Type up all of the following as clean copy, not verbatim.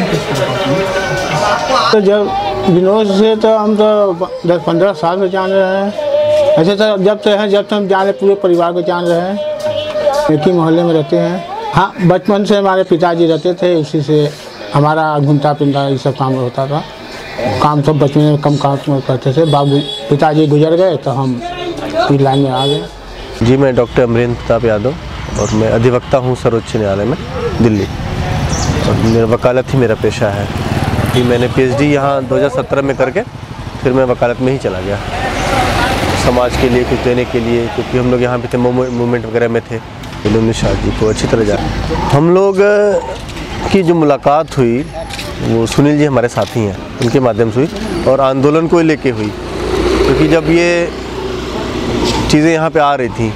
तो जब विनोद से तो हम तो 10-15 साल से जान रहे हैं। ऐसे तो जब से हम जान रहे, पूरे परिवार को जान रहे हैं, एक ही मोहल्ले में रहते हैं। हाँ, बचपन से हमारे पिताजी रहते थे, उसी से हमारा घूमता फिरता ये सब काम होता था। काम सब बचपन में कम काम करते थे। बाबू पिताजी गुजर गए तो हम इस लाइन में आ गए। जी, मैं डॉक्टर अमरेंद्र प्रताप यादव और मैं अधिवक्ता हूँ सर्वोच्च न्यायालय में दिल्ली, और मेरा वकालत ही मेरा पेशा है। कि मैंने PhD यहाँ 2017 में करके फिर मैं वकालत में ही चला गया, समाज के लिए कुछ देने के लिए, क्योंकि हम लोग यहाँ पे थे, मूवमेंट वगैरह में थे। विनोद निषाद जी को अच्छी तरह जाने। हम लोग की जो मुलाकात हुई वो सुनील जी हमारे साथी हैं, उनके माध्यम से हुई और आंदोलन को लेके हुई। क्योंकि जब ये चीज़ें यहाँ पे आ रही थी,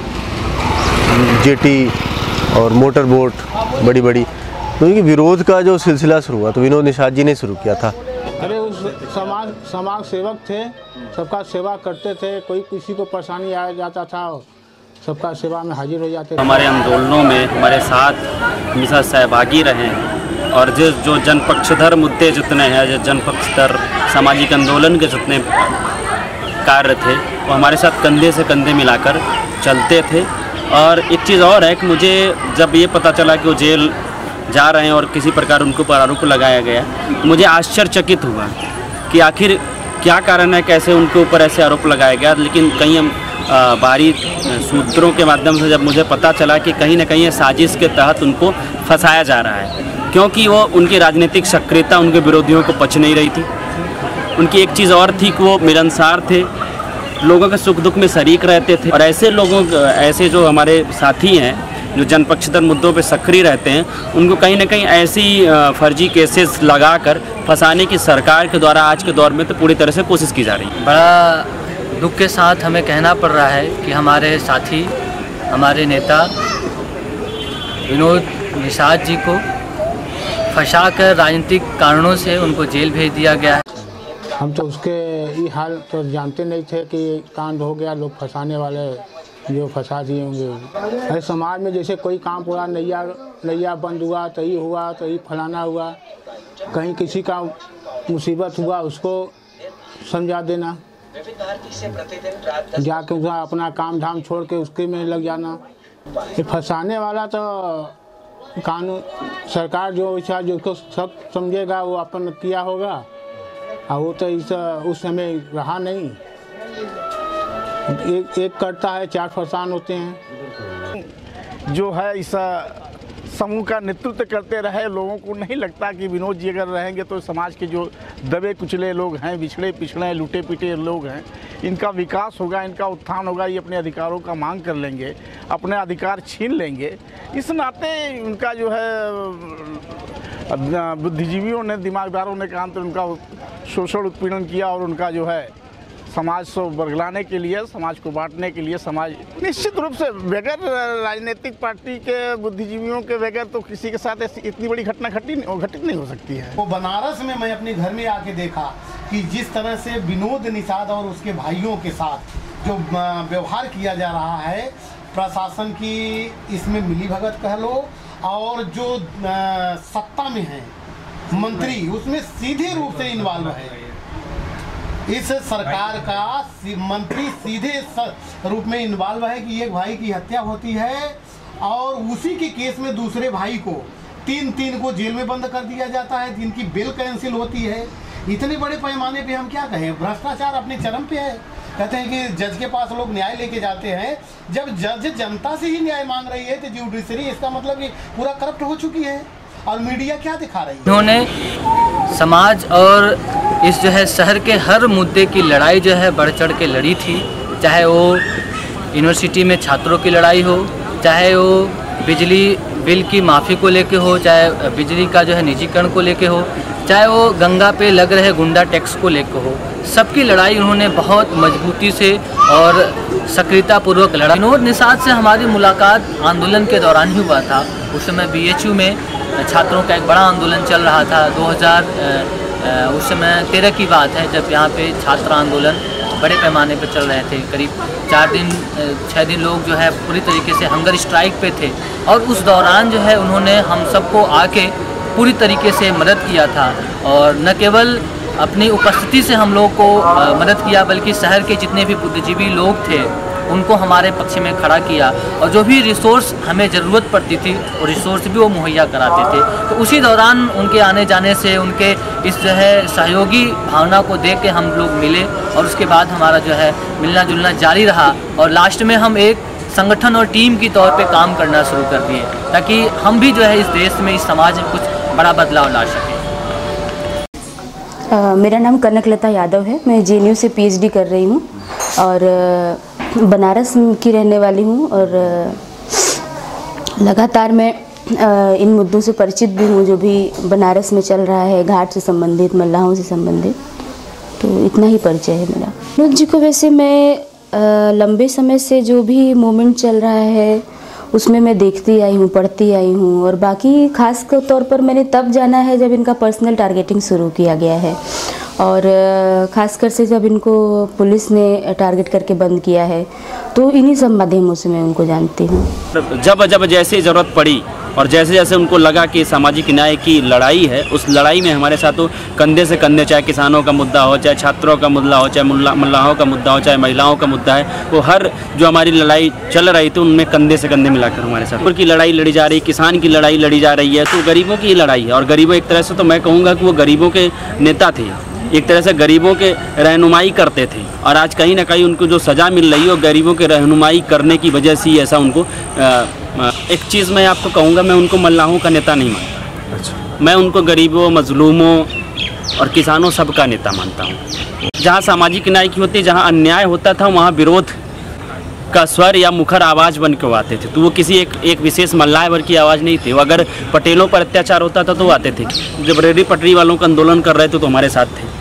जेटी और मोटर बोट बड़ी बड़ी, तो उनके विरोध का जो सिलसिला शुरू हुआ तो विनोद निषाद जी ने शुरू किया था। अरे उस समाज सेवक थे, सबका सेवा करते थे। कोई किसी को परेशानी आ जाता था, सबका सेवा में हाजिर हो जाते थे। हमारे आंदोलनों में हमारे साथ हमेशा सहभागी रहे और जो जनपक्षधर मुद्दे जितने हैं, जो जनपक्षधर सामाजिक आंदोलन के जितने कार्य थे, वो हमारे साथ कंधे से कंधे मिलाकर चलते थे। और एक चीज़ और है कि मुझे जब ये पता चला कि वो जेल जा रहे हैं और किसी प्रकार उनको पर आरोप लगाया गया, मुझे आश्चर्यचकित हुआ कि आखिर क्या कारण है, कैसे उनके ऊपर ऐसे आरोप लगाया गया। लेकिन कहीं हम बाहरी सूत्रों के माध्यम से जब मुझे पता चला कि कहीं ना कहीं साजिश के तहत उनको फंसाया जा रहा है, क्योंकि वो उनकी राजनीतिक सक्रियता उनके विरोधियों को पच नहीं रही थी। उनकी एक चीज़ और थी कि वो मिलनसार थे, लोगों के सुख दुख में शरीक रहते थे। और ऐसे जो हमारे साथी हैं जो जनपक्षधर मुद्दों पे सक्रिय रहते हैं, उनको कहीं ना कहीं ऐसी फर्जी केसेस लगाकर फंसाने की सरकार के द्वारा आज के दौर में तो पूरी तरह से कोशिश की जा रही है। बड़ा दुख के साथ हमें कहना पड़ रहा है कि हमारे साथी, हमारे नेता विनोद निषाद जी को फंसाकर राजनीतिक कारणों से उनको जेल भेज दिया गया है। हम तो उसके ये हाल तो जानते नहीं थे कि कांड हो गया, लोग फंसाने वाले जो फंसा दिए होंगे। अरे समाज में जैसे कोई काम पूरा नैया बंद हुआ तो ये हुआ, तो ये फलाना हुआ, कहीं किसी का मुसीबत हुआ उसको समझा देना, जाके उसका अपना काम धाम छोड़ के उसके में लग जाना। ये फंसाने वाला तो कानून सरकार जो इच्छा जो सब समझेगा वो अपन किया होगा, और वो तो उस समय रहा नहीं। एक करता है, 4 फरसान होते हैं। जो है इस समूह का नेतृत्व करते रहे, लोगों को नहीं लगता कि विनोद जी अगर रहेंगे तो समाज के जो दबे कुचले लोग हैं, बिछड़े पिछड़े लूटे पीटे लोग हैं, इनका विकास होगा, इनका उत्थान होगा, ये अपने अधिकारों का मांग कर लेंगे, अपने अधिकार छीन लेंगे। इस नाते उनका जो है बुद्धिजीवियों ने, दिमागदारों ने काम तो उनका शोषण उत्पीड़न किया और उनका जो है समाज को बरगलाने के लिए, समाज को बांटने के लिए, समाज निश्चित रूप से बगैर राजनीतिक पार्टी के बुद्धिजीवियों के बगैर तो किसी के साथ ऐसी इतनी बड़ी घटना घटित नहीं हो सकती है। वो बनारस में मैं अपने घर में आके देखा कि जिस तरह से विनोद निषाद और उसके भाइयों के साथ जो व्यवहार किया जा रहा है, प्रशासन की इसमें मिलीभगत कह लो, और जो सत्ता में है मंत्री उसमें सीधे रूप से इन्वॉल्व है। इस सरकार का मंत्री सीधे रूप में इन्वॉल्व है कि एक भाई की हत्या होती है और उसी के केस में दूसरे भाई को 3 को जेल में बंद कर दिया जाता है, जिनकी बेल कैंसिल होती है। इतने बड़े पैमाने पे हम क्या कहें, भ्रष्टाचार अपने चरम पे है। कहते हैं कि जज के पास लोग न्याय लेके जाते हैं, जब जज जनता से ही न्याय मांग रही है तो जुडिशरी इसका मतलब ये पूरा करप्ट हो चुकी है। और मीडिया क्या दिखा रही है? उन्होंने समाज और इस जो है शहर के हर मुद्दे की लड़ाई जो है बढ़ चढ़ के लड़ी थी, चाहे वो यूनिवर्सिटी में छात्रों की लड़ाई हो, चाहे वो बिजली बिल की माफ़ी को लेके हो, चाहे बिजली का जो है निजीकरण को लेके हो, चाहे वो गंगा पे लग रहे गुंडा टैक्स को लेके हो। सबकी लड़ाई उन्होंने बहुत मजबूती से और सक्रियतापूर्वक लड़ा। विनोद निषाद से हमारी मुलाकात आंदोलन के दौरान ही हुआ था। उस समय BHU में छात्रों का एक बड़ा आंदोलन चल रहा था। 2013 की बात है, जब यहाँ पे छात्र आंदोलन बड़े पैमाने पर चल रहे थे। करीब 6 दिन लोग जो है पूरी तरीके से हंगर स्ट्राइक पे थे, और उस दौरान जो है उन्होंने हम सबको आके पूरी तरीके से मदद किया था। और न केवल अपनी उपस्थिति से हम लोग को मदद किया, बल्कि शहर के जितने भी बुद्धिजीवी लोग थे उनको हमारे पक्ष में खड़ा किया, और जो भी रिसोर्स हमें ज़रूरत पड़ती थी वो रिसोर्स भी वो मुहैया कराते थे। तो उसी दौरान उनके आने जाने से, उनके इस जो है सहयोगी भावना को देख के हम लोग मिले, और उसके बाद हमारा जो है मिलना जुलना जारी रहा, और लास्ट में हम एक संगठन और टीम की तौर पे काम करना शुरू कर दिए, ताकि हम भी जो है इस देश में, इस समाज में कुछ बड़ा बदलाव ला सकें। मेरा नाम कनकलता यादव है। मैं JNU से PhD कर रही हूँ और बनारस की रहने वाली हूँ, और लगातार मैं इन मुद्दों से परिचित भी हूँ जो भी बनारस में चल रहा है, घाट से संबंधित, मल्लाहों से संबंधित। तो इतना ही परिचय है मेरा। विनोद जी को वैसे मैं लंबे समय से जो भी मूवमेंट चल रहा है उसमें मैं देखती आई हूँ, पढ़ती आई हूँ, और बाकी खास तौर पर मैंने तब जाना है जब इनका पर्सनल टारगेटिंग शुरू किया गया है, और ख़ासकर से जब इनको पुलिस ने टारगेट करके बंद किया है, तो इन्हीं सब माध्यमों से मैं उनको जानती हूँ। जब जब जैसे ज़रूरत पड़ी और जैसे जैसे उनको लगा कि सामाजिक न्याय की लड़ाई है, उस लड़ाई में हमारे साथ वो कंधे से कंधे, चाहे किसानों का मुद्दा हो, चाहे छात्रों का मुद्दा हो, चाहे मल्लाहों का मुद्दा हो, चाहे महिलाओं का मुद्दा है, वो हर जो हमारी लड़ाई चल रही थी उनमें कंधे से कंधे मिलाकर हमारे साथ उनकी लड़ाई लड़ी जा रही, किसान की लड़ाई लड़ी जा रही है। तो गरीबों की लड़ाई है, और गरीबों एक तरह से तो मैं कहूँगा कि वो गरीबों के नेता थे, एक तरह से गरीबों के रहनुमाई करते थे, और आज कहीं ना कहीं उनको जो सज़ा मिल रही है वो गरीबों के रहनुमाई करने की वजह से ही ऐसा उनको एक चीज़ मैं आपको कहूँगा, मैं उनको मल्लाहों का नेता नहीं मानता। अच्छा। मैं उनको गरीबों, मजलूमों और किसानों सबका नेता मानता हूँ। जहाँ सामाजिक न्याय की होती, जहाँ अन्याय होता था, वहाँ विरोध का स्वर या मुखर आवाज़ बन के आते थे। तो वो किसी एक विशेष मल्लाह वर्ग की आवाज़ नहीं थी। वो अगर पटेलों पर अत्याचार होता था तो वो आते थे। जब रेहड़ी पटरी वालों का आंदोलन कर रहे थे तो हमारे साथ थे।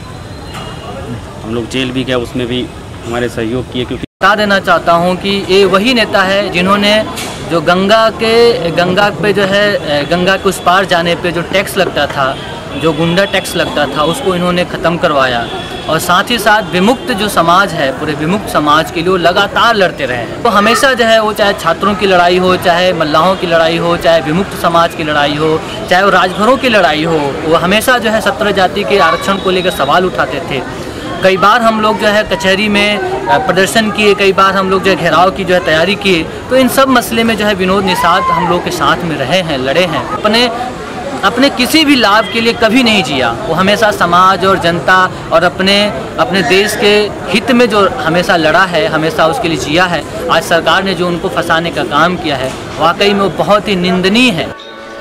हम लोग जेल भी गए, उसमें भी हमारे सहयोग किए। क्योंकि बता देना चाहता हूँ कि ये वही नेता है जिन्होंने जो गंगा पे जो है गंगा के उस पार जाने पे जो टैक्स लगता था, जो गुंडा टैक्स लगता था, उसको इन्होंने ख़त्म करवाया, और साथ ही साथ विमुक्त जो समाज है, पूरे विमुक्त समाज के लिए वो लगातार लड़ते रहे हैं। तो हमेशा जो है वो चाहे छात्रों की लड़ाई हो, चाहे मल्लाहों की लड़ाई हो, चाहे विमुक्त समाज की लड़ाई हो, चाहे वो राजभरों की लड़ाई हो, वो हमेशा जो है 17 जाति के आरक्षण को लेकर सवाल उठाते थे। कई बार हम लोग जो है कचहरी में प्रदर्शन किए, कई बार हम लोग जो है घेराव की जो है तैयारी किए। तो इन सब मसले में जो है विनोद निषाद हम लोग के साथ में रहे हैं, लड़े हैं। अपने किसी भी लाभ के लिए कभी नहीं जिया। वो हमेशा समाज और जनता और अपने देश के हित में जो हमेशा लड़ा है, हमेशा उसके लिए जिया है। आज सरकार ने जो उनको फंसाने का काम किया है, वाकई में वो बहुत ही निंदनीय है।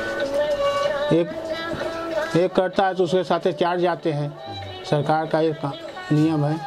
एक करता है तो उसके साथ 4 जाते हैं, सरकार का एक नियम है।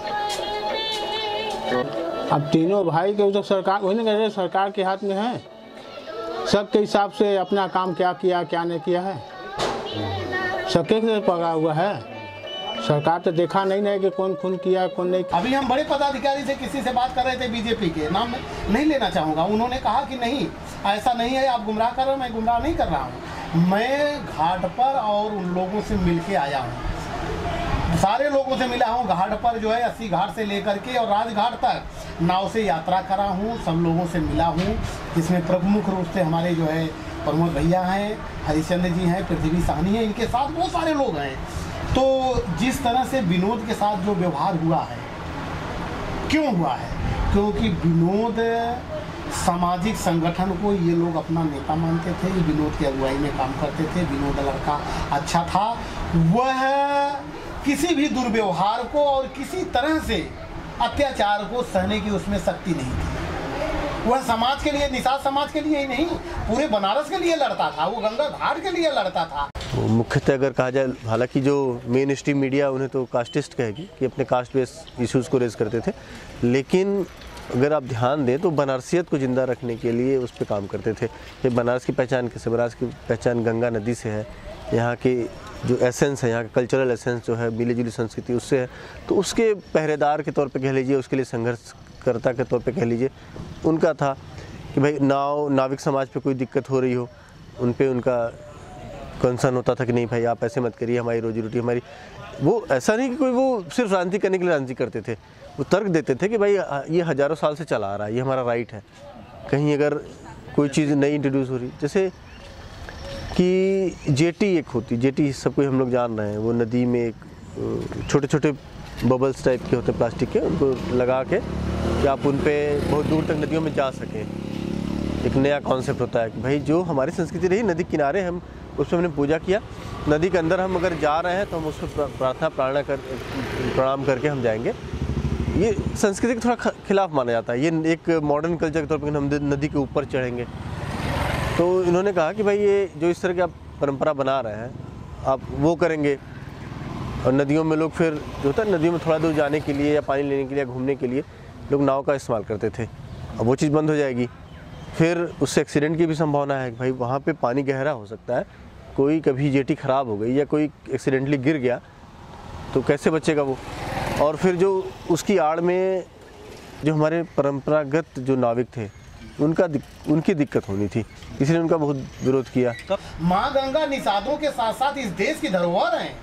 अब तीनों भाई के तो सरकार वही नहीं कह रहे, सरकार के हाथ में है। सबके हिसाब से अपना काम क्या किया क्या नहीं किया है, सबके से पड़ा हुआ है। सरकार तो देखा नहीं कि कौन खून किया कौन नहीं। अभी हम बड़े पदाधिकारी से किसी से बात कर रहे थे, बीजेपी के, नाम नहीं लेना चाहूँगा। उन्होंने कहा कि नहीं, ऐसा नहीं है, आप गुमराह कर रहे हो। मैं गुमराह नहीं कर रहा हूँ। मैं घाट पर और उन लोगों से मिल के आया हूँ, सारे लोगों से मिला हूँ। घाट पर जो है 80 घाट से लेकर के और राजघाट तक नाव से यात्रा करा हूँ, सब लोगों से मिला हूँ। जिसमें प्रमुख रूप से हमारे जो है प्रमोद भैया हैं, हरिश्चंद्र जी हैं, पृथ्वी साहनी हैं, इनके साथ बहुत सारे लोग हैं। तो जिस तरह से विनोद के साथ जो व्यवहार हुआ है, क्यों हुआ है? क्योंकि विनोद सामाजिक संगठन को ये लोग अपना नेता मानते थे, विनोद की अगुवाई में काम करते थे। विनोद लड़का अच्छा था, वह किसी भी दुर्व्यवहार को और किसी तरह से अत्याचार को सहने की उसमें शक्ति नहीं थी। वह समाज के लिए, निषाद समाज के लिए ही नहीं, पूरे बनारस के लिए लड़ता था। वो गंगा घाट के लिए लड़ता था। तो मुख्यतः अगर कहा जाए, हालांकि जो मेन स्ट्रीम मीडिया उन्हें तो कास्टिस्ट कहेगी कि अपने कास्ट बेस इश्यूज़ को रेज करते थे, लेकिन अगर आप ध्यान दें तो बनारसियत को ज़िंदा रखने के लिए उस पर काम करते थे कि बनारस की पहचान कैसे, बनारस की पहचान गंगा नदी से है, यहाँ की जो एसेंस है, यहाँ का कल्चरल एसेंस जो है, मिली जुली संस्कृति उससे है। तो उसके पहरेदार के तौर पे कह लीजिए, उसके लिए संघर्षकर्ता के तौर पे कह लीजिए, उनका था कि भाई नाविक समाज पे कोई दिक्कत हो रही हो, उन पे उनका कंसर्न होता था कि नहीं भाई आप ऐसे मत करिए, हमारी रोजी रोटी हमारी। वो ऐसा नहीं कि कोई वो सिर्फ राजनीति करने के लिए राजनीति करते थे, वो तर्क देते थे कि भाई ये हज़ारों साल से चला आ रहा है, ये हमारा राइट है। कहीं अगर कोई चीज़ नई इंट्रोड्यूस हो रही, जैसे कि जेटी एक होती, जेटी सबको हम लोग जान रहे हैं, वो नदी में एक छोटे छोटे बबल्स टाइप के होते हैं प्लास्टिक के, उनको लगा के कि आप उन पे बहुत दूर तक नदियों में जा सकें। एक नया कॉन्सेप्ट होता है कि भाई जो हमारी संस्कृति रही, नदी किनारे हम उस पर हमने पूजा किया, नदी के अंदर हम अगर जा रहे हैं तो हम उस पर प्रार्थना प्रणाम करके हम जाएंगे। ये संस्कृति के थोड़ा खिलाफ माना जाता है, ये एक मॉडर्न कल्चर के तौर पर हम नदी के ऊपर चढ़ेंगे। तो इन्होंने कहा कि भाई ये जो इस तरह की आप परंपरा बना रहे हैं आप वो करेंगे। और नदियों में लोग फिर जो होता है नदियों में थोड़ा दूर जाने के लिए या पानी लेने के लिए घूमने के लिए लोग नाव का इस्तेमाल करते थे, अब वो चीज़ बंद हो जाएगी। फिर उससे एक्सीडेंट की भी संभावना है कि भाई वहाँ पे पानी गहरा हो सकता है, कोई कभी जेटी ख़राब हो गई या कोई एक्सीडेंटली गिर गया तो कैसे बचेगा वो। और फिर जो उसकी आड़ में जो हमारे परंपरागत जो नाविक थे उनकी दिक्कत होनी थी, इसलिए उनका बहुत विरोध किया। माँ गंगा निषादों के साथ साथ इस देश की धरोहर है,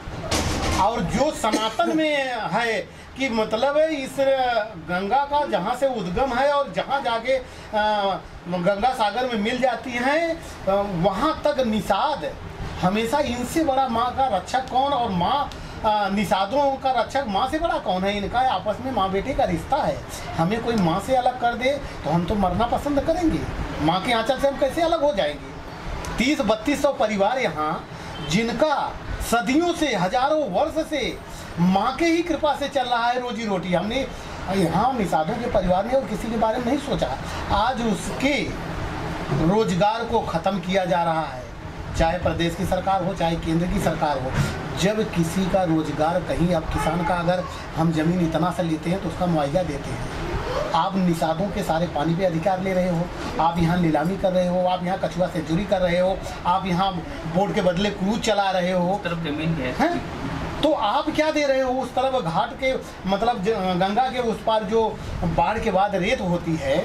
और जो सनातन में है कि मतलब इस गंगा का जहाँ से उद्गम है और जहाँ जाके गंगा सागर में मिल जाती हैं वहाँ तक निषाद हमेशा, इनसे बड़ा माँ का रक्षक कौन, और माँ निषादों का रक्षक माँ से बड़ा कौन है। इनका आपस में माँ बेटे का रिश्ता है, हमें कोई माँ से अलग कर दे तो हम तो मरना पसंद करेंगे, माँ के आंचल से हम कैसे अलग हो जाएंगे। 30-3200 परिवार यहाँ जिनका सदियों से हजारों वर्ष से माँ के ही कृपा से चल रहा है रोजी रोटी, हमने यहाँ निषादों के परिवार ने और किसी के बारे में नहीं सोचा। आज उसके रोजगार को ख़त्म किया जा रहा है, चाहे प्रदेश की सरकार हो चाहे केंद्र की सरकार हो। जब किसी का रोजगार कहीं, अब किसान का अगर हम ज़मीन इतना सा लेते हैं तो उसका मुआवजा देते हैं, आप निषादों के सारे पानी पे अधिकार ले रहे हो, आप यहाँ नीलामी कर रहे हो, आप यहाँ कछुआ सेंचुरी कर रहे हो, आप यहाँ बोट के बदले क्रूज चला रहे हो, तरफ जमीन है तो आप क्या दे रहे हो उस तरफ घाट के, मतलब गंगा के उस पार जो बाढ़ के बाद रेत होती है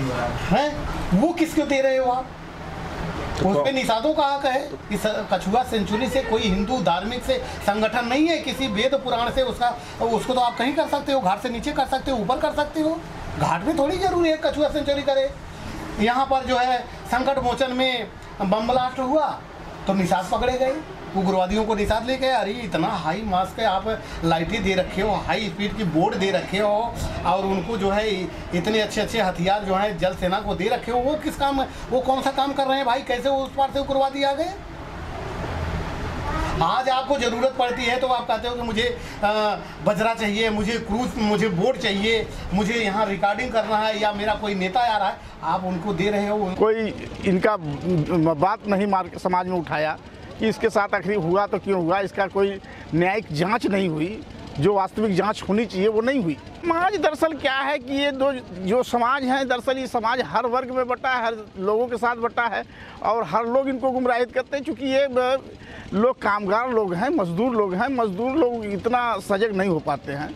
वो किसको दे रहे हो आप? उस पे निषादों का हक है। इस कछुआ सेंचुरी से कोई हिंदू धार्मिक से संगठन नहीं है, किसी वेद पुराण से उसको तो आप कहीं कर सकते हो, घाट से नीचे कर सकते हो, ऊपर कर सकते हो, घाट में थोड़ी जरूरी है कछुआ सेंचुरी करे। यहाँ पर जो है संकट मोचन में बम ब्लास्ट हुआ तो निषाद पकड़े गए, उग्रवादियों को निषाद ले गए। अरे इतना हाई मास्क है, आप लाइटें दे रखे हो, हाई स्पीड की बोर्ड दे रखे हो, और उनको जो है इतने अच्छे अच्छे हथियार जो है जल सेना को दे रखे हो, वो किस काम, वो कौन सा काम कर रहे हैं भाई? कैसे वो उस पार से उग्रवादी आ गए? आज आपको ज़रूरत पड़ती है तो आप कहते हो कि मुझे बजरा चाहिए, मुझे क्रूज, मुझे बोट चाहिए, मुझे यहाँ रिकॉर्डिंग करना है, या मेरा कोई नेता आ रहा है, आप उनको दे रहे हो। कोई इनका बात नहीं समाज में उठाया कि इसके साथ आखिर हुआ तो क्यों हुआ, इसका कोई न्यायिक जांच नहीं हुई, जो वास्तविक जांच होनी चाहिए वो नहीं हुई। समाज दरअसल क्या है कि ये जो समाज है, दरअसल ये समाज हर वर्ग में बटा है, हर लोगों के साथ बटा है, और हर लोग इनको गुमराहित करते हैं। चूँकि ये लोग कामगार लोग हैं, मजदूर लोग इतना सजग नहीं हो पाते हैं।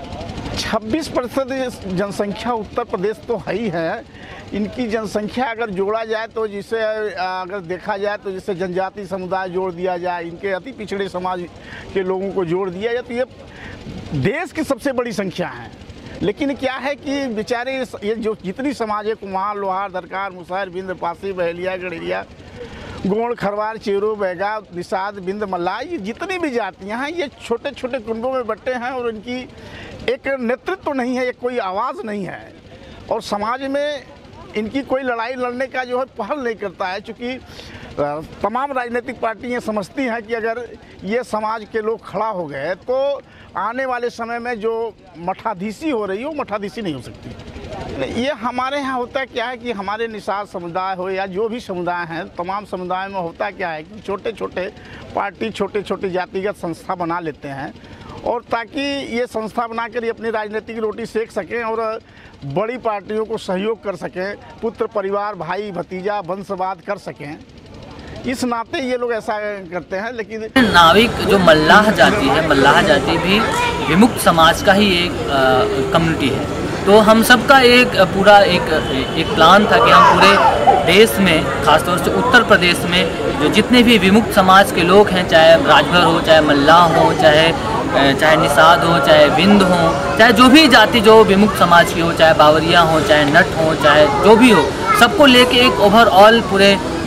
26% जनसंख्या उत्तर प्रदेश तो है ही है, इनकी जनसंख्या अगर जोड़ा जाए तो जिसे अगर देखा जाए तो जिससे जनजाति समुदाय जोड़ दिया जाए, इनके अति पिछड़े समाज के लोगों को जोड़ दिया जाए तो ये देश की सबसे बड़ी संख्या है। लेकिन क्या है कि बेचारे ये जो जितनी समाज है, कुम्हार, लोहार, दरकार, मुसहर, बिंद, पासी, बहेलिया, गड़ेरिया, गोंड, खरवार, चेरो, बैगा, निषाद, बिंद, मल्लाह, ये जितनी भी जातियाँ हैं ये छोटे छोटे कुंडों में बट्टे हैं, और इनकी एक नेतृत्व नहीं है, कोई आवाज़ नहीं है, और समाज में इनकी कोई लड़ाई लड़ने का जो है पहल नहीं करता है। चूँकि तमाम राजनीतिक पार्टियाँ समझती हैं कि अगर ये समाज के लोग खड़ा हो गए तो आने वाले समय में जो मठाधीशी हो रही है वो मठाधीशी नहीं हो सकती। ये हमारे यहाँ होता क्या है कि हमारे निषाद समुदाय हो या जो भी समुदाय हैं, तमाम समुदाय में होता क्या है कि छोटे छोटे पार्टी, छोटे छोटे जातिगत संस्था बना लेते हैं, और ताकि ये संस्था बनाकर ये अपनी राजनीतिक रोटी सेक सकें और बड़ी पार्टियों को सहयोग कर सकें, पुत्र परिवार, भाई भतीजा, वंशवाद कर सकें, इस नाते ये लोग ऐसा करते हैं। लेकिन नाविक जो मल्लाह जाति है, मल्लाह जाति भी विमुक्त समाज का ही एक कम्युनिटी है। तो हम सब का एक पूरा एक प्लान था कि हम पूरे देश में, खासतौर से उत्तर प्रदेश में जो जितने भी विमुक्त समाज के लोग हैं, चाहे राजभर हो, चाहे मल्लाह हो, चाहे निषाद हो, चाहे बिंद हो, चाहे जो भी जाति जो विमुक्त समाज की हो, चाहे बावरिया हो, चाहे नट हो, चाहे जो भी हो, सबको लेके एक ओवरऑल पूरे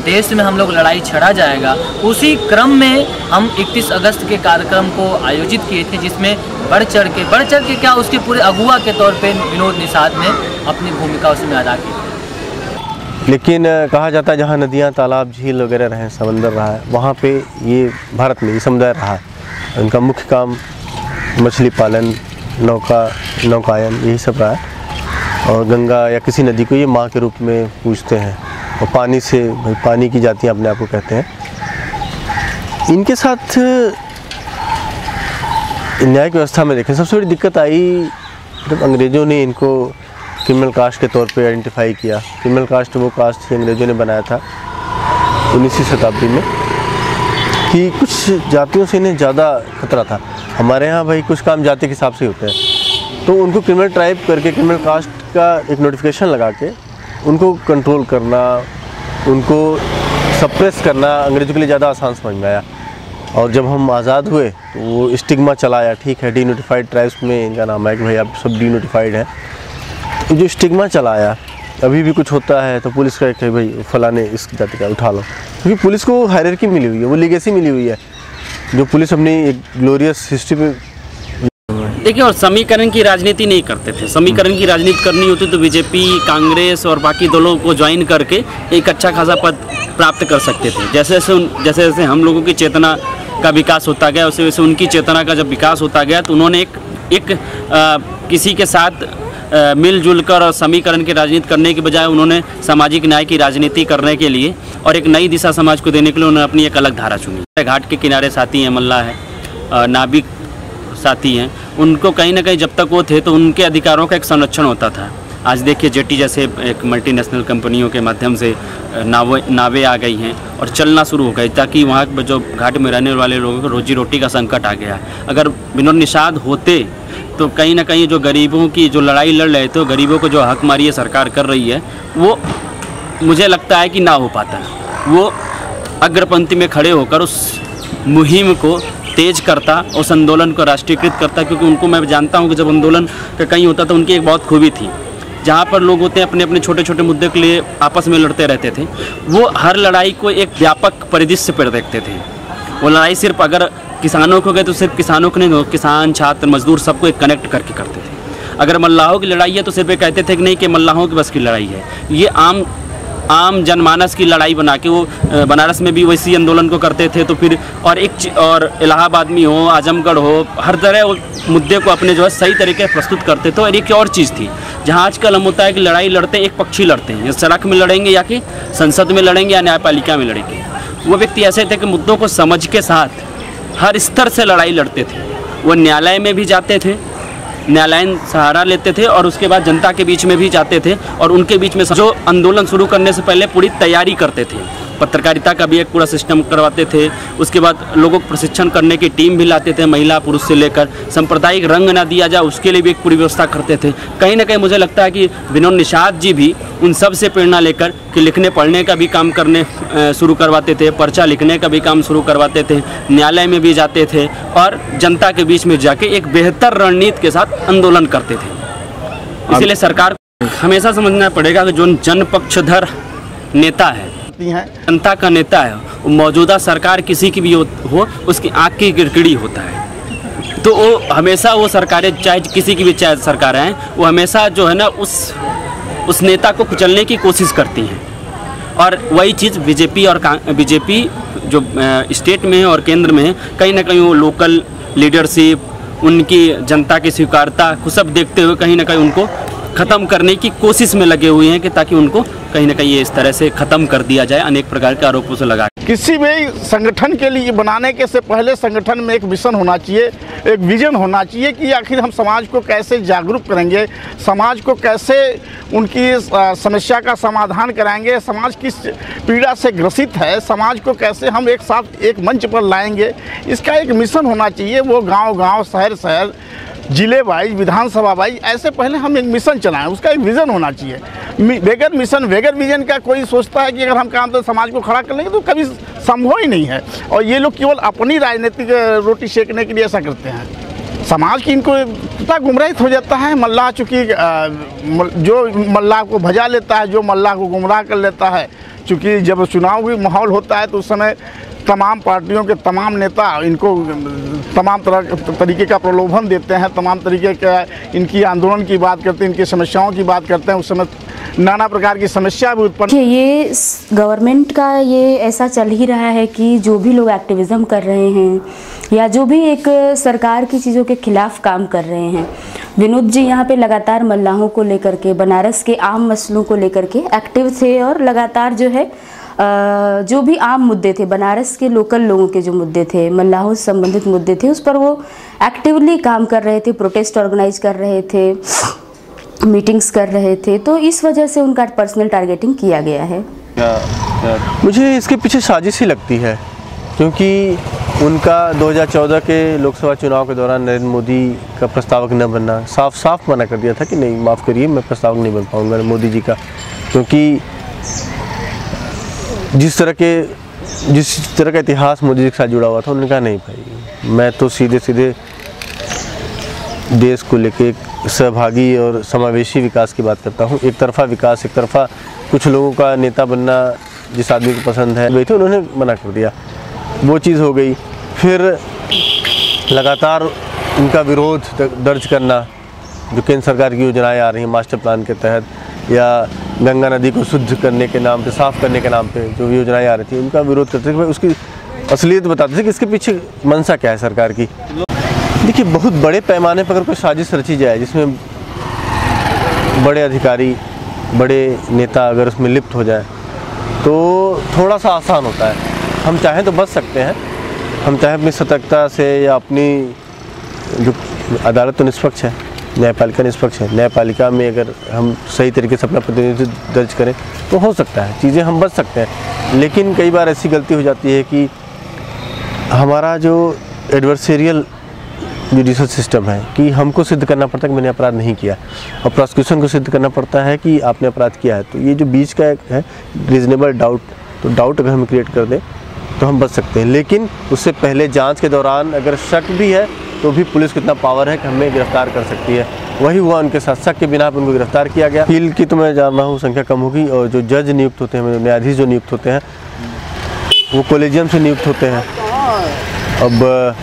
देश में हम लोग लड़ाई छड़ा जाएगा, उसी क्रम में हम 31 अगस्त के कार्यक्रम को आयोजित किए थे, जिसमें बढ़ चढ़ के क्या उसके पूरे अगुआ के तौर पे विनोद निषाद ने अपनी भूमिका उसमें अदा की। लेकिन कहा जाता है जहाँ नदियाँ, तालाब, झील वगैरह रहे, समंदर रहा है, वहाँ पे ये भारत में ये समुदाय रहा है। उनका मुख्य काम मछली पालन, नौकायन यही सब रहा है। और गंगा या किसी नदी को ये माँ के रूप में पूजते हैं, और पानी से, पानी की जातियाँ अपने आप को कहते हैं। इनके साथ न्यायिक व्यवस्था में देखें, सबसे बड़ी दिक्कत आई जब अंग्रेज़ों ने इनको क्रिमिनल कास्ट के तौर पे आइडेंटिफाई किया। क्रिमिनल कास्ट वो कास्ट थी अंग्रेज़ों ने बनाया था 19वीं शताब्दी में, कि कुछ जातियों से इन्हें ज़्यादा खतरा था। हमारे यहाँ भाई कुछ काम जाति के हिसाब से होते हैं, तो उनको क्रिमिनल ट्राइब करके, क्रिमिनल कास्ट का एक नोटिफिकेशन लगा के उनको कंट्रोल करना, उनको सप्रेस करना अंग्रेज़ों के लिए ज़्यादा आसान समझ में आया। और जब हम आज़ाद हुए तो वो स्टिग्मा चलाया, ठीक है, डी नोटिफाइड ट्राइब्स में इनका नाम है कि भाई आप सब डी नोटिफाइड हैं। तो जो स्टिग्मा चलाया, अभी भी कुछ होता है तो पुलिस का एक भाई फलाने इस जाति का उठा लो, क्योंकि पुलिस को हायरार्की मिली हुई है, वो लीगेसी मिली हुई है, जो पुलिस अपनी एक ग्लोरियस हिस्ट्री में। देखिए, और समीकरण की राजनीति नहीं करते थे। समीकरण की राजनीति करनी होती तो बीजेपी, कांग्रेस और बाकी दलों को ज्वाइन करके एक अच्छा खासा पद प्राप्त कर सकते थे। जैसे जैसे हम लोगों की चेतना का विकास होता गया, वैसे वैसे उनकी चेतना का जब विकास होता गया तो उन्होंने एक किसी के साथ मिलजुल कर और समीकरण की राजनीति करने के बजाय उन्होंने सामाजिक न्याय की राजनीति करने के लिए और एक नई दिशा समाज को देने के लिए उन्होंने अपनी एक अलग धारा चुनी। घाट के किनारे साथी हैं, मल्ला है, नाविक साथी हैं, उनको कहीं ना कहीं जब तक वो थे तो उनके अधिकारों का एक संरक्षण होता था। आज देखिए जेटी जैसे एक मल्टीनेशनल कंपनियों के माध्यम से नावें आ गई हैं और चलना शुरू हो गई, ताकि वहाँ जो घाट में रहने वाले लोगों को रोजी रोटी का संकट आ गया। अगर विनोद निषाद होते तो कहीं ना कहीं जो गरीबों की जो लड़ाई लड़ रहे थे, गरीबों को जो हकमारी सरकार कर रही है, वो मुझे लगता है कि ना हो पाता। वो अग्रपंक्ति में खड़े होकर उस मुहिम को तेज करता, उस आंदोलन को राष्ट्रीयकृत करता, क्योंकि उनको मैं जानता हूँ कि जब आंदोलन का कहीं होता तो उनकी एक बहुत खूबी थी, जहाँ पर लोग होते हैं अपने अपने छोटे छोटे मुद्दे के लिए आपस में लड़ते रहते थे, वो हर लड़ाई को एक व्यापक परिदृश्य पर देखते थे। वो लड़ाई सिर्फ अगर किसानों को गए तो सिर्फ किसानों को नहीं, किसान, छात्र, मजदूर सबको एक कनेक्ट करके करते थे। अगर मल्लाहों की लड़ाई है तो सिर्फ ये कहते थे कि नहीं कि मल्लाहों की बस की लड़ाई है, ये आम जनमानस की लड़ाई बना के वो बनारस में भी वैसी आंदोलन को करते थे। तो फिर और इलाहाबाद में हो, आजमगढ़ हो, हर तरह वो मुद्दे को अपने जो है सही तरीके से प्रस्तुत करते थे। और एक और चीज़ थी, जहाँ आजकल हम होता है कि लड़ाई लड़ते एक पक्षी लड़ते हैं, या सड़क में लड़ेंगे या कि संसद में लड़ेंगे या न्यायपालिका में लड़ेंगे। वो व्यक्ति ऐसे थे कि मुद्दों को समझ के साथ हर स्तर से लड़ाई लड़ते थे। वो न्यायालय में भी जाते थे, न्यायालयीन सहारा लेते थे, और उसके बाद जनता के बीच में भी जाते थे, और उनके बीच में जो आंदोलन शुरू करने से पहले पूरी तैयारी करते थे। पत्रकारिता का भी एक पूरा सिस्टम करवाते थे। उसके बाद लोगों को प्रशिक्षण करने की टीम भी लाते थे, महिला पुरुष से लेकर। सांप्रदायिक रंग ना दिया जाए उसके लिए भी एक पूरी व्यवस्था करते थे। कहीं ना कहीं मुझे लगता है कि विनोद निषाद जी भी उन सब से प्रेरणा लेकर कि लिखने पढ़ने का भी काम करने शुरू करवाते थे, पर्चा लिखने का भी काम शुरू करवाते थे, न्यायालय में भी जाते थे, और जनता के बीच में जाके एक बेहतर रणनीति के साथ आंदोलन करते थे। इसलिए सरकार को हमेशा समझना पड़ेगा कि जो जनपक्षधर नेता है, जनता का नेता है, वो मौजूदा सरकार किसी की भी हो उसकी आँख की गिड़गिड़ी होता है। तो वो हमेशा वो सरकारें, चाहे किसी की भी चाहे सरकारें हैं, वो हमेशा जो है ना उस नेता को कुचलने की कोशिश करती हैं। और वही चीज़ बीजेपी जो स्टेट में है और केंद्र में है, कहीं ना कहीं वो लोकल लीडरशिप, उनकी जनता की स्वीकारता को सब देखते हुए कहीं ना कहीं उनको ख़त्म करने की कोशिश में लगे हुए हैं, कि ताकि उनको कहीं ना कहीं ये इस तरह से ख़त्म कर दिया जाए, अनेक प्रकार के आरोपों से लगा। किसी भी संगठन के लिए बनाने के से पहले संगठन में एक मिशन होना चाहिए, एक विजन होना चाहिए कि आखिर हम समाज को कैसे जागरूक करेंगे, समाज को कैसे उनकी समस्या का समाधान कराएंगे, समाज किस पीड़ा से ग्रसित है, समाज को कैसे हम एक साथ एक मंच पर लाएंगे, इसका एक मिशन होना चाहिए। वो गांव-गांव, शहर-शहर, जिले वाइज, विधानसभा वाइज, ऐसे पहले हम एक मिशन चलाएं, उसका एक विज़न होना चाहिए। बगैर मिशन, बगैर विजन का कोई सोचता है कि अगर हम काम तो समाज को खड़ा कर लेंगे, तो कभी संभव ही नहीं है। और ये लोग केवल अपनी राजनीतिक रोटी सेकने के लिए ऐसा करते हैं। समाज की इनको इतना गुमराहित हो जाता है। मल्लाह चूँकि जो मल्लाह को भजा लेता है, जो मल्लाह को गुमराह कर लेता है, चूँकि जब चुनाव भी माहौल होता है तो उस समय तमाम पार्टियों के तमाम नेता इनको तमाम तरीके का प्रलोभन देते हैं, तमाम तरीके का इनकी आंदोलन की बात करते हैं, इनकी समस्याओं की बात करते हैं। उस समय नाना प्रकार की समस्या भी उत्पन्न। ये गवर्नमेंट का ये ऐसा चल ही रहा है कि जो भी लोग एक्टिविज़म कर रहे हैं या जो भी एक सरकार की चीज़ों के खिलाफ काम कर रहे हैं, विनोद जी यहाँ पे लगातार मल्लाहों को लेकर के, बनारस के आम मसलों को लेकर के एक्टिव थे और लगातार जो है जो भी आम मुद्दे थे, बनारस के लोकल लोगों के जो मुद्दे थे, मल्लाहों से संबंधित मुद्दे थे, उस पर वो एक्टिवली काम कर रहे थे, प्रोटेस्ट ऑर्गेनाइज कर रहे थे, मीटिंग्स कर रहे थे। तो इस वजह से उनका पर्सनल टारगेटिंग किया गया है। मुझे इसके पीछे साजिश ही लगती है, क्योंकि उनका 2014 के लोकसभा चुनाव के दौरान नरेंद्र मोदी का प्रस्तावक न बनना, साफ साफ मना कर दिया था कि नहीं, माफ़ करिए, मैं प्रस्तावक नहीं बन पाऊँगा मोदी जी का, क्योंकि जिस तरह का इतिहास मोदी जी के साथ जुड़ा हुआ था, उन्होंने कहा नहीं भाई, मैं तो सीधे सीधे देश को लेके सहभागी और समावेशी विकास की बात करता हूँ। एक तरफा विकास, एक तरफा कुछ लोगों का नेता बनना जिस आदमी को पसंद है वही थे, उन्होंने मना कर दिया, वो चीज़ हो गई। फिर लगातार उनका विरोध दर्ज करना, जो केंद्र सरकार की योजनाएं आ रही हैं मास्टर प्लान के तहत, या गंगा नदी को शुद्ध करने के नाम पे, साफ़ करने के नाम पे जो योजनाएं आ रही थी, उनका विरोध करते थे। उसकी असलियत बताते थे कि इसके पीछे मंशा क्या है सरकार की। देखिए, बहुत बड़े पैमाने पर अगर कोई साजिश रची जाए जिसमें बड़े अधिकारी, बड़े नेता अगर उसमें लिप्त हो जाए तो थोड़ा सा आसान होता है। हम चाहें तो बच सकते हैं, हम चाहें अपनी सतर्कता से, या अपनी जो अदालत तो निष्पक्ष है, न्यायपालिका निष्पक्ष है, न्यायपालिका में अगर हम सही तरीके से अपना प्रतिनिधित्व दर्ज करें तो हो सकता है चीज़ें, हम बच सकते हैं। लेकिन कई बार ऐसी गलती हो जाती है कि हमारा जो एडवर्सेरियल जुडिशल सिस्टम है कि हमको सिद्ध करना पड़ता है कि मैंने अपराध नहीं किया, और प्रोसिक्यूशन को सिद्ध करना पड़ता है कि आपने अपराध किया है। तो ये जो बीच का एक है रीजनेबल डाउट, तो डाउट अगर हम क्रिएट कर दें तो हम बच सकते हैं। लेकिन उससे पहले जांच के दौरान अगर शक भी है तो भी पुलिस को इतना पावर है कि हमें गिरफ्तार कर सकती है। वही हुआ उनके साथ, शक के बिना पर उनको गिरफ्तार किया गया। अपील की तो मैं जान रहा हूँ संख्या कम होगी, और जो जज नियुक्त होते हैं, न्यायाधीश जो नियुक्त होते हैं, वो कॉलेजियम से नियुक्त होते हैं। अब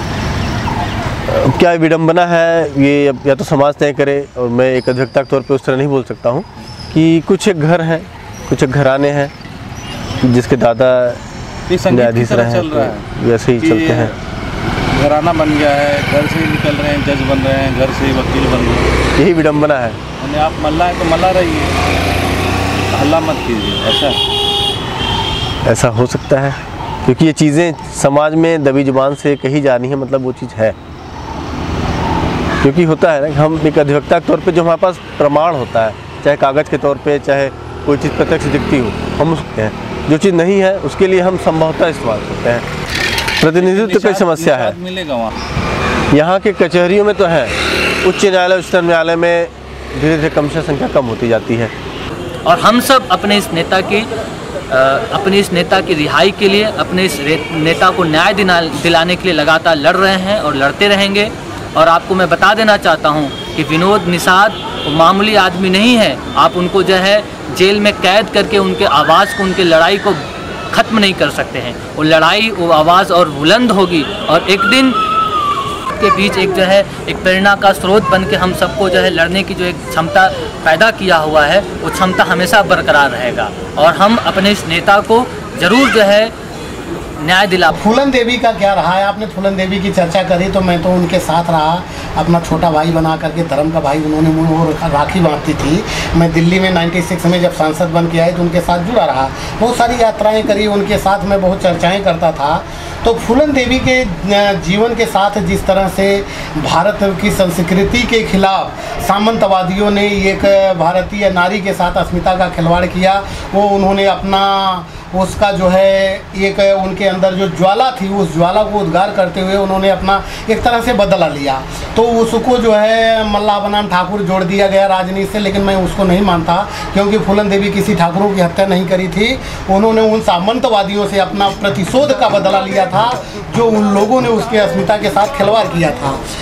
क्या विडम्बना है ये, या तो समाज तय करे, और मैं एक अधिवक्ता के तौर पे उस तरह नहीं बोल सकता हूँ कि कुछ एक घर हैं, कुछ एक घराने हैं जिसके दादा न्यायाधीश रहे हैं, तो वैसे ही चलते हैं। घराना बन गया है, घर से ही निकल रहे हैं, जज बन रहे हैं, घर से ही वकील बन रहे हैं, यही विडम्बना है। यानी आप मल्ला है तो मल्ला रहिए, हल्ला मत कीजिए। ऐसा हो सकता है, क्योंकि ये चीज़ें समाज में दबी जुबान से कही जा रही हैं, मतलब वो चीज़ है। क्योंकि होता है ना, हम एक अधिवक्ता के तौर पे जो हमारे पास प्रमाण होता है, चाहे कागज़ के तौर पे, चाहे कोई चीज़ प्रत्यक्ष दिखती हो, हम उसके हैं। जो चीज़ नहीं है उसके लिए हम संभवतः इस्तेमाल करते हैं। प्रतिनिधित्व की समस्या है, मिलेगा वहाँ, यहाँ के कचहरियों में तो है, उच्च न्यायालय, उच्चतम न्यायालय में धीरे धीरे क्रमशः संख्या कम होती जाती है। और हम सब अपने इस नेता की रिहाई के लिए, अपने इस नेता को न्याय दिलाने के लिए लगातार लड़ रहे हैं और लड़ते रहेंगे। और आपको मैं बता देना चाहता हूं कि विनोद निषाद मामूली आदमी नहीं है। आप उनको जो है जेल में कैद करके उनके आवाज़ को, उनके लड़ाई को ख़त्म नहीं कर सकते हैं। वो लड़ाई, वो आवाज़ और बुलंद होगी, और एक दिन के बीच एक जो है एक प्रेरणा का स्रोत बन के हम सबको जो है लड़ने की जो एक क्षमता पैदा किया हुआ है, वो क्षमता हमेशा बरकरार रहेगा। और हम अपने इस नेता को ज़रूर जो है न्याय दिला। फूलन देवी का क्या रहा है? आपने फूलन देवी की चर्चा करी तो मैं तो उनके साथ रहा, अपना छोटा भाई बना करके, धर्म का भाई। उन्होंने वो राखी बांधती थी। मैं दिल्ली में 96 में जब सांसद बन के आई तो उनके साथ जुड़ा रहा, बहुत सारी यात्राएं करी उनके साथ, मैं बहुत चर्चाएं करता था। तो फूलन देवी के जीवन के साथ जिस तरह से भारत की संस्कृति के खिलाफ सामंतवादियों ने एक भारतीय नारी के साथ अस्मिता का खिलवाड़ किया, वो उन्होंने अपना उसका जो है एक उनके अंदर जो ज्वाला थी, उस ज्वाला को उद्गार करते हुए उन्होंने अपना एक तरह से बदला लिया। तो उसको जो है मल्ला बनाम ठाकुर जोड़ दिया गया राजनीति से, लेकिन मैं उसको नहीं मानता, क्योंकि फूलन देवी किसी ठाकुरों की हत्या नहीं करी थी। उन्होंने उन सामंतवादियों से अपना प्रतिशोध का बदला लिया था जो उन लोगों ने उसके अस्मिता के साथ खिलवाड़ किया था।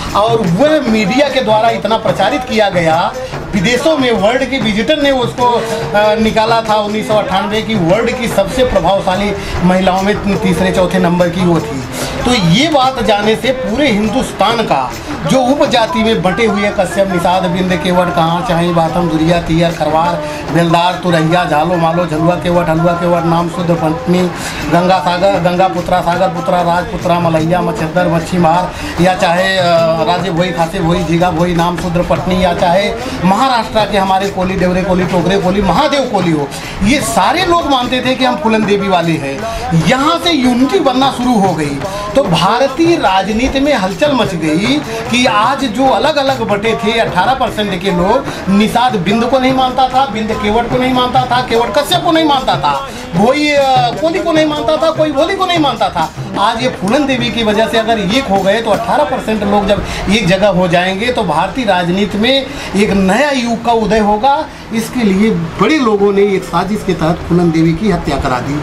और वह मीडिया के द्वारा इतना प्रचारित किया गया, विदेशों में वर्ल्ड के विजिटर ने उसको निकाला था 1998 की वर्ल्ड की सबसे प्रभावशाली महिलाओं में तीसरे चौथे नंबर की वो थी। तो ये बात जाने से पूरे हिंदुस्तान का जो उपजाति में बटे हुए कश्यप, निषाद, बिंद, केवट, कहाँ, चाहे, बाथम, दुरिया, तियर, खरवार, बेलदार, तुरैया, झालो, मालो, झलुआ, केवट, हलुआ, केवट, नाम, शुद्ध, पत्नी, गंगा सागर, गंगा पुत्रा, सागर पुत्रा, राजपुत्रा, मलैया, मच्छर, मच्छी मार, या चाहे राज्य भोई, खासे भोई, झीगा भोई, नाम, शुद्र, पत्नी, या चाहे महाराष्ट्र के हमारे कोली, देवरे कोली, टोकरे कोली, महादेव कोली हो, ये सारे लोग मानते थे कि हम फूलन देवी वाले हैं। यहाँ से यूनिटी बनना शुरू हो गई तो भारतीय राजनीति में हलचल मच गई कि आज जो अलग अलग बटे थे 18% के लोग, निषाद बिंद को नहीं मानता था, बिंद केवट को नहीं मानता था, केवट कश्यप को नहीं मानता था, भोई कोली को नहीं मानता था, कोई भोली को नहीं मानता था। आज ये फूलन देवी की वजह से अगर एक हो गए तो 18% लोग जब एक जगह हो जाएंगे तो भारतीय राजनीति में एक नया युग का उदय होगा। इसके लिए बड़े लोगों ने एक साजिश के तहत फूलन देवी की हत्या करा दी।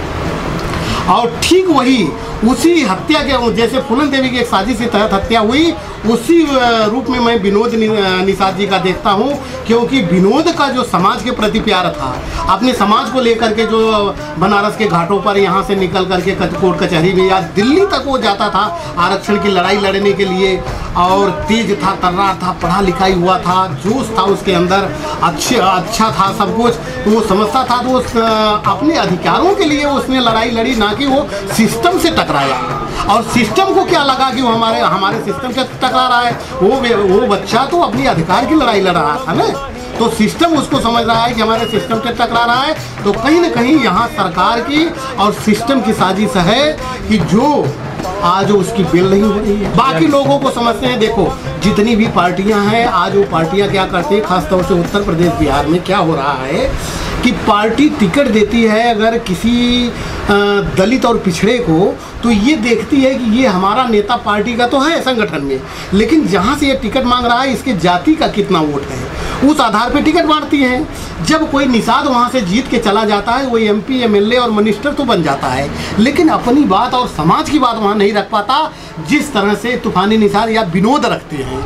और ठीक वही उसी हत्या के जैसे फूलन देवी की एक साजिश के तहत हत्या हुई, उसी रूप में मैं विनोद निषाद जी का देखता हूँ, क्योंकि विनोद का जो समाज के प्रति प्यार था, अपने समाज को लेकर के जो बनारस के घाटों पर यहाँ से निकल करके कोर्ट कचहरी में या दिल्ली तक वो जाता था आरक्षण की लड़ाई लड़ने के लिए, और तेज था, तर्रार था, पढ़ा लिखाई हुआ था, जोश था उसके अंदर, अच्छा था सब कुछ, वो समझता था। तो अपने अधिकारों के लिए उसने लड़ाई लड़ी, ना कि वो सिस्टम से टकराया। और सिस्टम को क्या लगा कि वो हमारे सिस्टम से टकरा रहा है, वो बच्चा तो अपनी अधिकार की लड़ाई लड़ रहा था ना। तो सिस्टम उसको समझ रहा है कि हमारे सिस्टम से टकरा रहा है। तो कहीं ना कहीं यहाँ सरकार की और सिस्टम की साजिश है कि जो आज उसकी बिल नहीं हो रही है। बाकी लोगों को समझते हैं, देखो जितनी भी पार्टियां हैं, आज वो पार्टियां क्या करती हैं, खासतौर से उत्तर प्रदेश बिहार में क्या हो रहा है कि पार्टी टिकट देती है अगर किसी दलित और पिछड़े को, तो ये देखती है कि ये हमारा नेता पार्टी का तो है संगठन में, लेकिन जहाँ से ये टिकट मांग रहा है इसके जाति का कितना वोट है, उस आधार पे टिकट बांटती हैं। जब कोई निषाद वहाँ से जीत के चला जाता है, वो MP, MLA और मिनिस्टर तो बन जाता है, लेकिन अपनी बात और समाज की बात वहाँ नहीं रख पाता, जिस तरह से तूफानी निषाद या विनोद रखते हैं।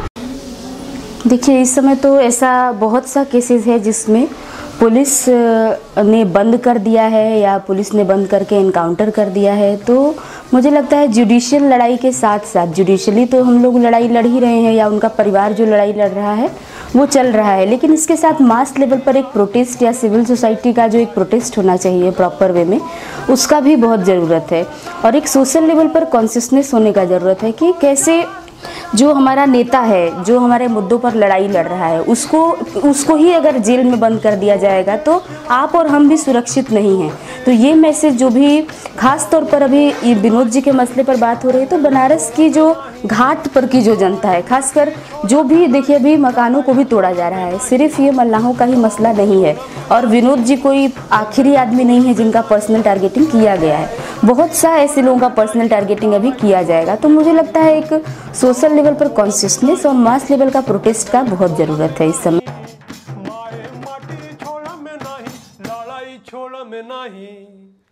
देखिए, इस समय तो ऐसा बहुत सा केसेस है जिसमें पुलिस ने बंद कर दिया है या पुलिस ने बंद करके इनकाउंटर कर दिया है। तो मुझे लगता है जुडिशियल लड़ाई के साथ साथ, जुडिशली तो हम लोग लड़ाई लड़ ही रहे हैं या उनका परिवार जो लड़ाई लड़ रहा है वो चल रहा है, लेकिन इसके साथ मास लेवल पर एक प्रोटेस्ट या सिविल सोसाइटी का जो एक प्रोटेस्ट होना चाहिए प्रॉपर वे में, उसका भी बहुत ज़रूरत है। और एक सोशल लेवल पर कॉन्शियसनेस होने का ज़रूरत है कि कैसे जो हमारा नेता है, जो हमारे मुद्दों पर लड़ाई लड़ रहा है, उसको ही अगर जेल में बंद कर दिया जाएगा तो आप और हम भी सुरक्षित नहीं हैं। तो ये मैसेज जो भी खास तौर पर अभी विनोद जी के मसले पर बात हो रही है, तो बनारस की जो घाट पर की जो जनता है, खासकर जो भी देखिए अभी मकानों को भी तोड़ा जा रहा है, सिर्फ ये मल्लाहों का ही मसला नहीं है। और विनोद जी कोई आखिरी आदमी नहीं है जिनका पर्सनल टारगेटिंग किया गया है, बहुत सा ऐसे लोगों का पर्सनल टारगेटिंग अभी किया जाएगा। तो मुझे लगता है एक सोशल लेवल पर कॉन्शियसनेस और मास लेवल का प्रोटेस्ट का बहुत ज़रूरत है इस समय। छोड़ में नहीं